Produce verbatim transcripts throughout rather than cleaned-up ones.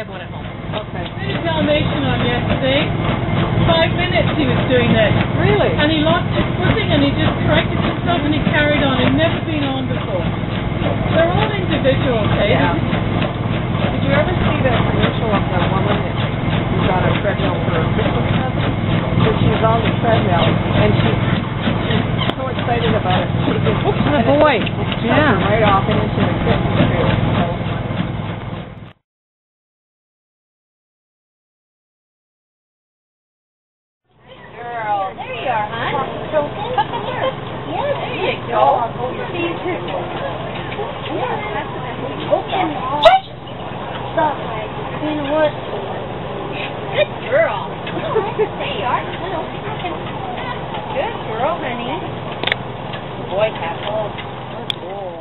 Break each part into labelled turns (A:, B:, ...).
A: have one at home.
B: Okay.
C: I did a Dalmatian on yesterday. Five minutes he was doing that.
B: Really?
C: And he lost his footing and he just corrected himself and he carried on. He'd never been on before. They're all individual, okay?
B: Yeah. Did you ever see that commercial of the woman who's on a treadmill for a Christmas present? So she's on the treadmill and she's, she's so excited about it. She just,
A: Oops, the boy. Yeah.
B: Right off and into the Christmas tree. So,
D: Girl, there you are, hon. Yeah, there you go. See you too. Open. Stop. In the woods. Good girl. There you are. Good girl, honey. Boy, Castle. Good boy.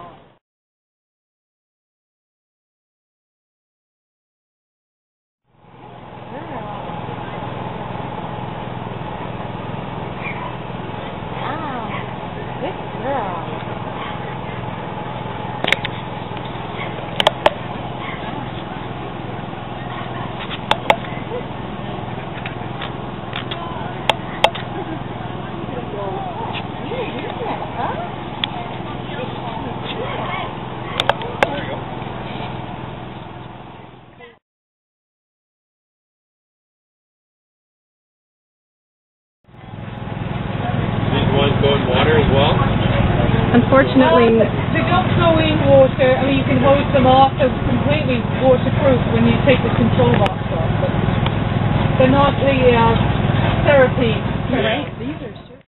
E: Go in water as well?
A: Unfortunately,
C: Well, they don't go in water. I mean, you can hose them off. They're completely waterproof when you take the control box off. But they're not the uh, therapy.
E: Yeah.